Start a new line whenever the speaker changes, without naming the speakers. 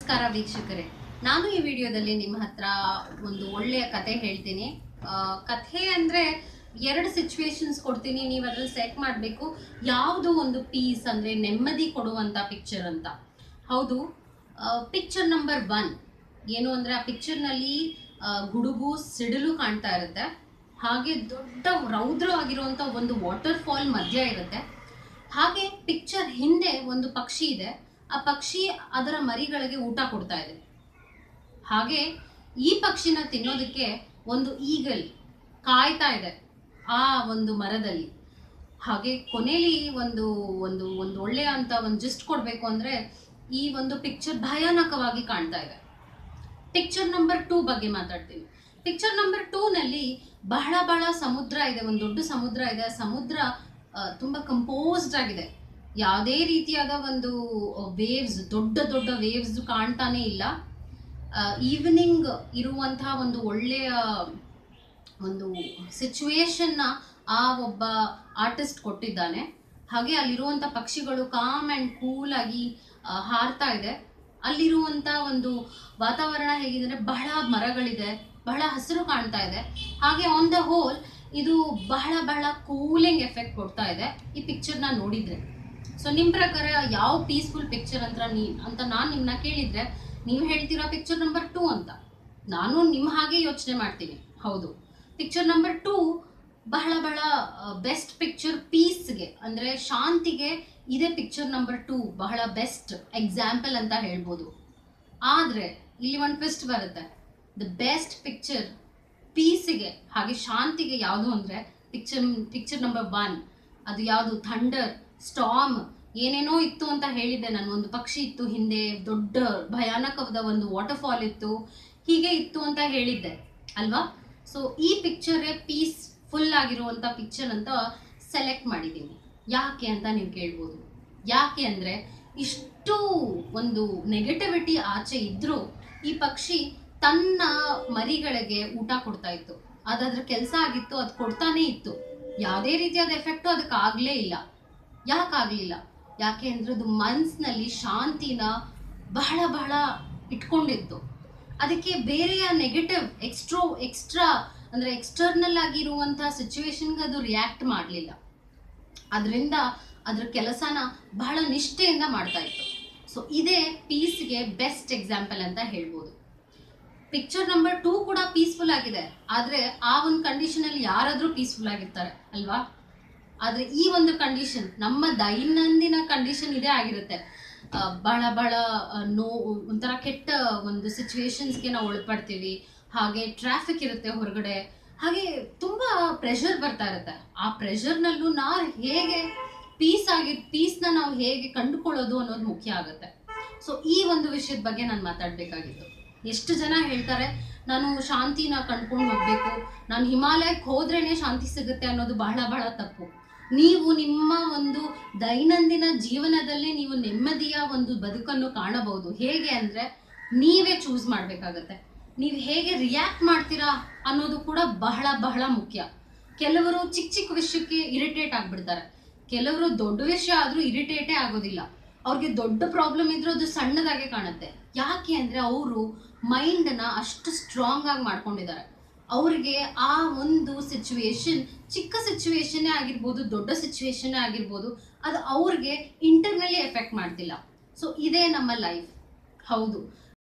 ನಮಸ್ಕಾರ ವೀಕ್ಷಕರೇ, ನಾನು ಈ ವಿಡಿಯೋದಲ್ಲಿ ನಿಮ್ಮ ಹತ್ರ ಒಂದು ಒಳ್ಳೆಯ ಕತೆ ಹೇಳ್ತೀನಿ. ಕಥೆ ಅಂದರೆ ಎರಡು ಸಿಚುವೇಶನ್ಸ್ ಕೊಡ್ತೀನಿ, ನೀವು ಅದ್ರಲ್ಲಿ ಸೆಟ್ ಮಾಡಬೇಕು ಯಾವುದು ಒಂದು ಪೀಸ್ ಅಂದರೆ ನೆಮ್ಮದಿ ಕೊಡುವಂಥ ಪಿಕ್ಚರ್ ಅಂತ. ಹೌದು, ಪಿಕ್ಚರ್ ನಂಬರ್ 1 ಏನು ಅಂದರೆ ಆ ಪಿಕ್ಚರ್ನಲ್ಲಿ ಗುಡುಗು ಸಿಡಿಲು ಕಾಣ್ತಾ ಇರುತ್ತೆ, ಹಾಗೆ ದೊಡ್ಡ ರೌದ್ರವಾಗಿರುವಂಥ ಒಂದು ವಾಟರ್ ಫಾಲ್ ಮಧ್ಯ ಇರುತ್ತೆ. ಹಾಗೆ ಪಿಕ್ಚರ್ ಹಿಂದೆ ಒಂದು ಪಕ್ಷಿ ಇದೆ, ಆ ಪಕ್ಷಿ ಅದರ ಮರಿಗಳಿಗೆ ಊಟ ಕೊಡ್ತಾ ಇದೆ. ಹಾಗೆ ಈ ಪಕ್ಷಿನ ತಿನ್ನೋದಕ್ಕೆ ಒಂದು ಈಗಲ್ ಕಾಯ್ತಾ ಇದೆ ಆ ಒಂದು ಮರದಲ್ಲಿ. ಹಾಗೆ ಕೊನೆಯಲ್ಲಿ ಒಂದು ಒಂದು ಒಂದು ಒಳ್ಳೆಯ ಅಂತ ಒಂದು ಜಿಸ್ಟ್ ಕೊಡಬೇಕು ಅಂದರೆ ಈ ಒಂದು ಪಿಕ್ಚರ್ ಭಯಾನಕವಾಗಿ ಕಾಣ್ತಾ ಇದೆ. ಪಿಕ್ಚರ್ ನಂಬರ್ 2 ಬಗ್ಗೆ ಮಾತಾಡ್ತೀನಿ. ಪಿಕ್ಚರ್ ನಂಬರ್ 2ನಲ್ಲಿ ಬಹಳ ಸಮುದ್ರ ಇದೆ, ಒಂದು ದೊಡ್ಡ ಸಮುದ್ರ ಇದೆ. ಸಮುದ್ರ ತುಂಬ ಕಂಪೋಸ್ಡ್ ಆಗಿದೆ, ಯಾವುದೇ ರೀತಿಯಾದ ಒಂದು ವೇವ್ಸ್, ದೊಡ್ಡ ವೇವ್ಸ್ ಕಾಣ್ತಾನೆ ಇಲ್ಲ. ಈವ್ನಿಂಗ್ ಇರುವಂತಹ ಒಂದು ಒಳ್ಳೆಯ ಒಂದು ಸಿಚುವೇಶನ್ನ ಆ ಒಬ್ಬ ಆರ್ಟಿಸ್ಟ್ ಕೊಟ್ಟಿದ್ದಾನೆ. ಹಾಗೆ ಅಲ್ಲಿರುವಂಥ ಪಕ್ಷಿಗಳು ಕಾಮ್ ಆ್ಯಂಡ್ ಕೂಲ್ ಆಗಿ ಹಾರ್ತಾ ಇದೆ. ಅಲ್ಲಿರುವಂಥ ಒಂದು ವಾತಾವರಣ ಹೇಗಿದೆ, ಬಹಳ ಮರಗಳಿದೆ, ಬಹಳ ಹಸಿರು ಕಾಣ್ತಾ ಇದೆ. ಹಾಗೆ ಆನ್ ದ ಹೋಲ್ ಇದು ಬಹಳ ಕೂಲಿಂಗ್ ಎಫೆಕ್ಟ್ ಕೊಡ್ತಾ ಇದೆ ಈ ಪಿಕ್ಚರ್ನ ನೋಡಿದರೆ. ಸೊ ನಿಮ್ಮ ಪ್ರಕಾರ ಯಾವ ಪೀಸ್ಫುಲ್ ಪಿಕ್ಚರ್ ಅಂತ ನಾನು ನಿಮ್ಮನ್ನ ಕೇಳಿದರೆ ನೀವು ಹೇಳ್ತೀರಾ ಪಿಕ್ಚರ್ ನಂಬರ್ 2 ಅಂತ. ನಾನು ನಿಮ್ಮ ಹಾಗೆ ಯೋಚನೆ ಮಾಡ್ತೀನಿ. ಹೌದು, ಪಿಕ್ಚರ್ ನಂಬರ್ 2 ಬಹಳ ಬೆಸ್ಟ್ ಪಿಕ್ಚರ್ ಪೀಸ್ಗೆ ಅಂದರೆ ಶಾಂತಿಗೆ ಇದೇ ಪಿಕ್ಚರ್ ನಂಬರ್ 2 ಬಹಳ ಬೆಸ್ಟ್ ಎಕ್ಸಾಂಪಲ್ ಅಂತ ಹೇಳ್ಬೋದು. ಆದರೆ ಇಲ್ಲಿ ಒಂದು ಟ್ವಿಸ್ಟ್ ಬರುತ್ತೆ. ದ ಬೆಸ್ಟ್ ಪಿಕ್ಚರ್ ಪೀಸಿಗೆ ಹಾಗೆ ಶಾಂತಿಗೆ ಯಾವುದು ಅಂದರೆ ಪಿಕ್ಚರ್ ನಂಬರ್ 1. ಅದು ಯಾವುದು? ಥಂಡರ್, ಸ್ಟಾರ್ಮ್, ಏನೇನೋ ಇತ್ತು ಅಂತ ಹೇಳಿದ್ದೆ ನಾನು. ಒಂದು ಪಕ್ಷಿ ಇತ್ತು ಹಿಂದೆ, ದೊಡ್ಡ ಭಯಾನಕವಾದ ಒಂದು ವಾಟರ್ ಫಾಲ್ ಇತ್ತು, ಹೀಗೆ ಇತ್ತು ಅಂತ ಹೇಳಿದ್ದೆ ಅಲ್ವಾ? ಸೊ ಈ ಪಿಕ್ಚರೇ ಪೀಸ್ಫುಲ್ ಆಗಿರುವಂಥ ಪಿಕ್ಚರ್ ಅಂತ ಸೆಲೆಕ್ಟ್ ಮಾಡಿದ್ದೀನಿ. ಯಾಕೆ ಅಂತ ನೀವು ಕೇಳ್ಬೋದು. ಯಾಕೆ ಅಂದರೆ ಇಷ್ಟು ಒಂದು ನೆಗೆಟಿವಿಟಿ ಆಚೆ ಇದ್ದರೂ ಈ ಪಕ್ಷಿ ತನ್ನ ಮರಿಗಳಿಗೆ ಊಟ ಕೊಡ್ತಾ ಇತ್ತು. ಅದಾದ್ರ ಕೆಲಸ ಆಗಿತ್ತು, ಅದು ಕೊಡ್ತಾನೆ ಇತ್ತು. ಯಾವುದೇ ರೀತಿಯಾದ ಎಫೆಕ್ಟು ಅದಕ್ಕೆ ಆಗಲೇ ಇಲ್ಲ. ಯಾಕಾಗಲಿಲ್ಲ? ಯಾಕೆ ಅಂದರೆ ಅದು ಮನಸ್ಸಿನಲ್ಲಿ ಶಾಂತಿನ ಬಹಳ ಇಟ್ಕೊಂಡಿತ್ತು. ಅದಕ್ಕೆ ಬೇರೆಯ ನೆಗೆಟಿವ್ ಎಕ್ಸ್ಟ್ರಾ ಅಂದರೆ ಎಕ್ಸ್ಟರ್ನಲ್ ಆಗಿರುವಂಥ ಸಿಚುವೇಶನ್ಗೆ ಅದು ರಿಯಾಕ್ಟ್ ಮಾಡಲಿಲ್ಲ. ಅದರಿಂದ ಅದ್ರ ಕೆಲಸನ ಬಹಳ ನಿಷ್ಠೆಯಿಂದ ಮಾಡ್ತಾ ಇತ್ತು. ಸೊ ಇದೇ ಪೀಸ್ಗೆ ಬೆಸ್ಟ್ ಎಕ್ಸಾಂಪಲ್ ಅಂತ ಹೇಳ್ಬೋದು. ಪಿಕ್ಚರ್ ನಂಬರ್ 2 ಕೂಡ ಪೀಸ್ಫುಲ್ ಆಗಿದೆ, ಆದರೆ ಆ ಒಂದು ಕಂಡೀಷನಲ್ಲಿ ಯಾರಾದರೂ ಪೀಸ್ಫುಲ್ ಆಗಿರ್ತಾರೆ ಅಲ್ವಾ? ಆದರೆ ಈ ಒಂದು ಕಂಡೀಷನ್ ನಮ್ಮ ದೈನಂದಿನ ಕಂಡೀಷನ್ ಇದೇ ಆಗಿರುತ್ತೆ. ಬಹಳ ಒಂಥರ ಕೆಟ್ಟ ಒಂದು ಸಿಚುವೇಶನ್ಸ್ಗೆ ನಾವು ಒಳಪಡ್ತೀವಿ. ಹಾಗೆ ಟ್ರಾಫಿಕ್ ಇರುತ್ತೆ ಹೊರಗಡೆ, ಹಾಗೆ ತುಂಬ ಪ್ರೆಷರ್ ಬರ್ತಾ ಇರುತ್ತೆ. ಆ ಪ್ರೆಷರ್ನಲ್ಲೂ ಹೇಗೆ ಪೀಸ್ನ ನಾವು ಹೇಗೆ ಕಂಡುಕೊಳ್ಳೋದು ಅನ್ನೋದು ಮುಖ್ಯ ಆಗುತ್ತೆ. ಸೊ ಈ ಒಂದು ವಿಷಯದ ಬಗ್ಗೆ ನಾನು ಮಾತಾಡಬೇಕಾಗಿತ್ತು. ಎಷ್ಟು ಜನ ಹೇಳ್ತಾರೆ ನಾನು ಶಾಂತಿನ ಕಂಡ್ಕೊಂಡು ಹೋಗ್ಬೇಕು, ನಾನು ಹಿಮಾಲಯಕ್ಕೆ ಹೋದ್ರೇನೆ ಶಾಂತಿ ಸಿಗುತ್ತೆ ಅನ್ನೋದು ಬಹಳ ತಪ್ಪು. ನೀವು ನಿಮ್ಮ ಒಂದು ದೈನಂದಿನ ಜೀವನದಲ್ಲಿ ನೀವು ನೆಮ್ಮದಿಯ ಒಂದು ಬದುಕನ್ನು ಕಾಣಬಹುದು. ಹೇಗೆ ಅಂದರೆ ನೀವೇ ಚೂಸ್ ಮಾಡಬೇಕಾಗತ್ತೆ. ನೀವು ಹೇಗೆ ರಿಯಾಕ್ಟ್ ಮಾಡ್ತೀರಾ ಅನ್ನೋದು ಕೂಡ ಬಹಳ ಮುಖ್ಯ. ಕೆಲವರು ಚಿಕ್ಕ ವಿಷಯಕ್ಕೆ ಇರಿಟೇಟ್ ಆಗಿಬಿಡ್ತಾರೆ, ಕೆಲವರು ದೊಡ್ಡ ವಿಷಯ ಆದರೂ ಇರಿಟೇಟೇ ಆಗೋದಿಲ್ಲ. ಅವ್ರಿಗೆ ದೊಡ್ಡ ಪ್ರಾಬ್ಲಮ್ ಇದ್ರೂ ಅದು ಸಣ್ಣದಾಗೆ ಕಾಣುತ್ತೆ. ಯಾಕೆ ಅಂದರೆ ಅವರು ಮೈಂಡನ್ನ ಅಷ್ಟು ಸ್ಟ್ರಾಂಗ್ ಆಗಿ ಮಾಡ್ಕೊಂಡಿದ್ದಾರೆ. ಅವ್ರಿಗೆ ಆ ಒಂದು ಸಿಚುವೇಶನ್, ಚಿಕ್ಕ ಸಿಚುವೇಶನ್ನೇ ಆಗಿರ್ಬೋದು, ದೊಡ್ಡ ಸಿಚುವೇಶನ್ನೇ ಆಗಿರ್ಬೋದು, ಅದು ಅವ್ರಿಗೆ ಇಂಟರ್ನಲಿ ಎಫೆಕ್ಟ್ ಮಾಡ್ತಿಲ್ಲ. ಸೊ ಇದೇ ನಮ್ಮ ಲೈಫ್. ಹೌದು,